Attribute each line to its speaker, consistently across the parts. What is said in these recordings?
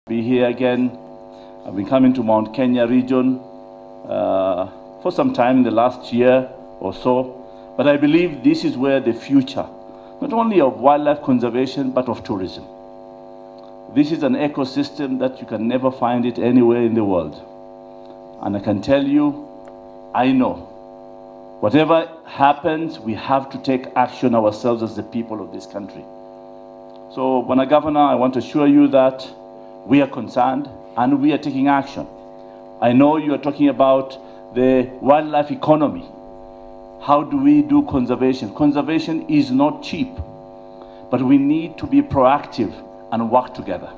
Speaker 1: Be here again. I've been coming to Mount Kenya region for some time in the last year or so, but I believe this is where the future, not only of wildlife conservation, but of tourism. This is an ecosystem that you can never find it anywhere in the world. And I can tell you, I know, whatever happens, we have to take action ourselves as the people of this country. So, Bwana Governor, I want to assure you that we are concerned and we are taking action. I know you are talking about the wildlife economy. How do we do conservation? Conservation is not cheap, but we need to be proactive and work together.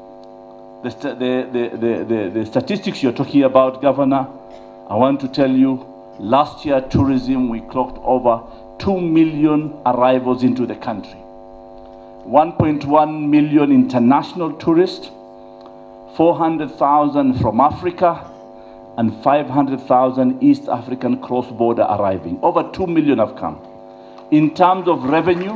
Speaker 1: The statistics you're talking about, Governor, I want to tell you, last year tourism, we clocked over 2 million arrivals into the country. 1.1 million international tourists, 400,000 from Africa, and 500,000 East African cross-border arriving. Over 2 million have come. In terms of revenue,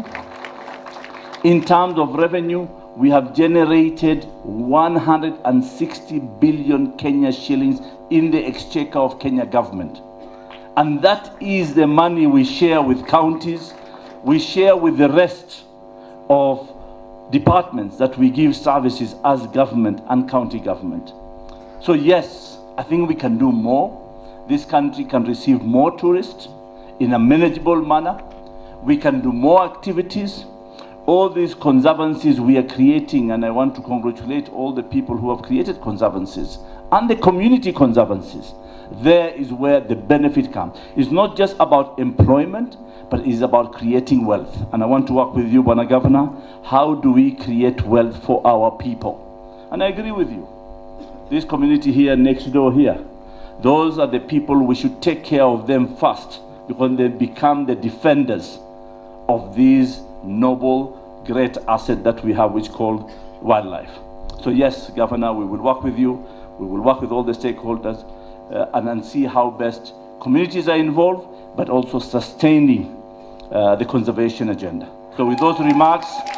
Speaker 1: we have generated 160 billion Kenya shillings in the exchequer of Kenya government. And that is the money we share with counties, we share with the rest of departments that we give services as government and county government. So yes, I think we can do more. This country can receive more tourists in a manageable manner. We can do more activities. All these conservancies we are creating, and I want to congratulate all the people who have created conservancies and the community conservancies. There is where the benefit comes. It's not just about employment, but it's about creating wealth. And I want to work with you, Bwana Governor. How do we create wealth for our people? And I agree with you. This community here, next door here, those are the people we should take care of them first, because they become the defenders of these noble, great asset that we have, which is called wildlife. So yes, Governor, we will work with you. We will work with all the stakeholders and see how best communities are involved, but also sustaining the conservation agenda. So with those remarks,